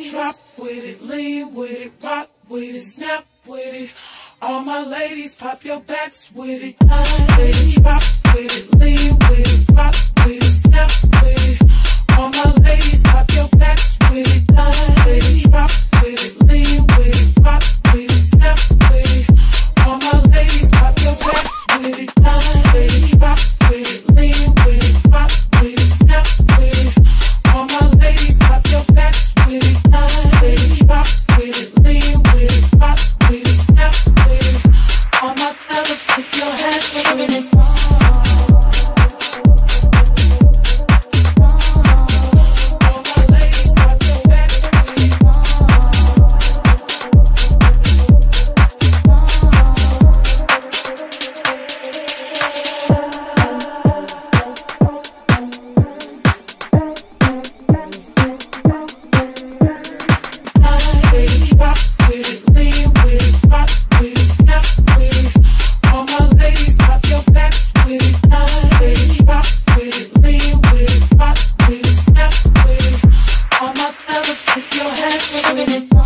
Drop with it, lean with it, rock with it, snap with it. All my ladies, pop your backs with it. Drop with it, lean with it, rock with it, snap with it. All my ladies, pop your backs with it. Drop with it, lean with it, rock with it, snap with it. All my ladies, pop your backs with it. Drop with it, lean with it, rock with it, snap with it. All my ladies, pop your backs with it. Drop with it, lean with it, rock with it, snap with it. All my fellas, put your hands with it. Put your hands in it.